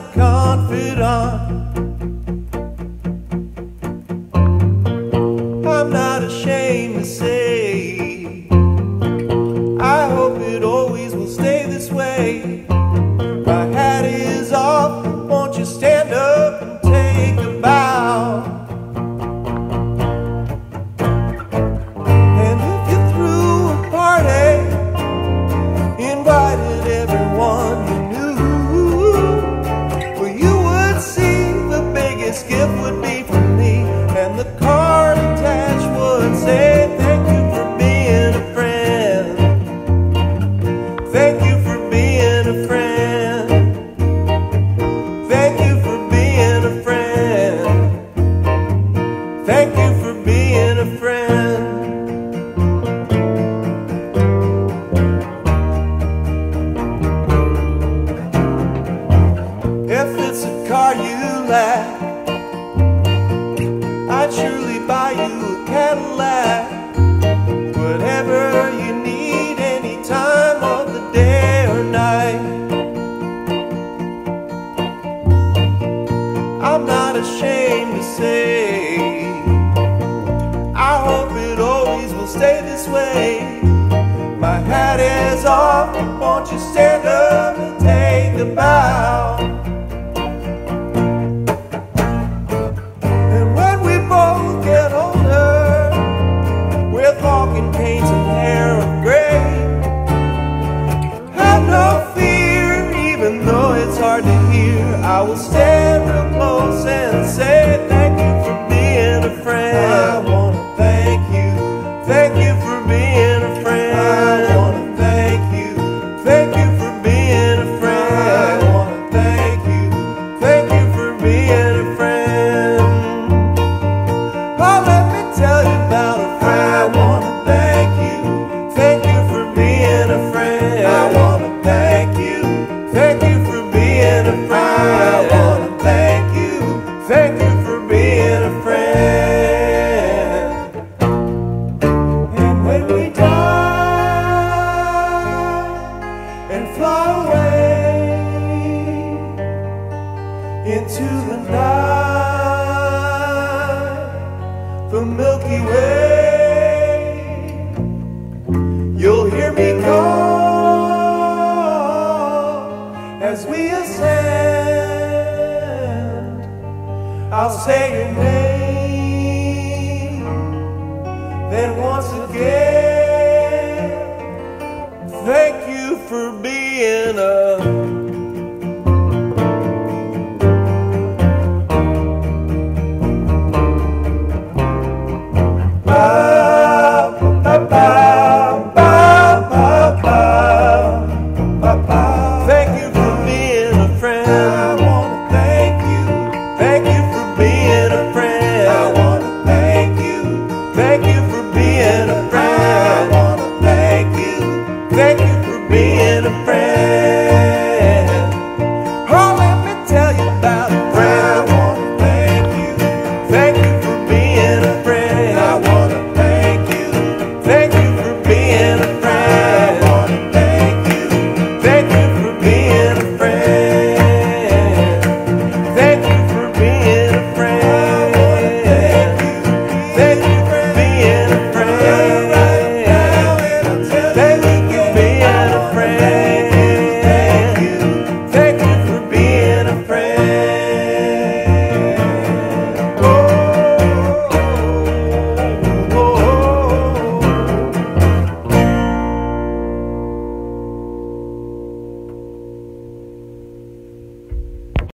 confidant. I'm not ashamed to say, I hope it always will stay this way. My hat is off, won't you stand up and take a bow? And if you threw a party, invited everyone you knew, well, you would see the biggest gift would be from me, and the card attached would say, thank you for being a friend. Thank you for being a friend. Thank you for being a friend. Thank you for being a friend. If it's a car you lack, I'd surely buy you a Cadillac. Whatever you need, any time of the day or night. I'm not ashamed to say, I hope it always will stay this way. My hat is off, won't you stand up and take a bow? And when we both get older, with walking canes and hair of gray, have no fear, even though it's hard to hear. I will stand real close and say, thank you for being a friend. I wanna thank you for being a friend. I wanna thank you for being a friend. I wanna thank you for being a friend. Oh, let me tell you about a friend. I wanna thank you for being a friend. I wanna thank you for being a friend. I wanna thank you for being a friend. And when we die and fly away into the night, the Milky Way, you'll hear me call as we ascend. I'll say your name, then once again, thank you for being a thank you for